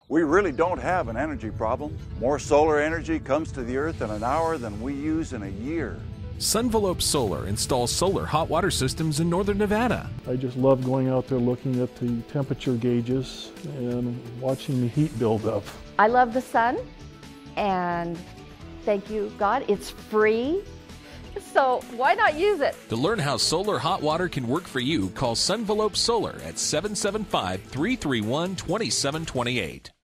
We really don't have an energy problem. More solar energy comes to the Earth in an hour than we use in a year. Sunvelope Solar installs solar hot water systems in northern Nevada. I just love going out there looking at the temperature gauges and watching the heat build up. I love the sun, and thank you, God, it's free. So why not use it? To learn how solar hot water can work for you, call Sunvelope Solar at 775-331-2728.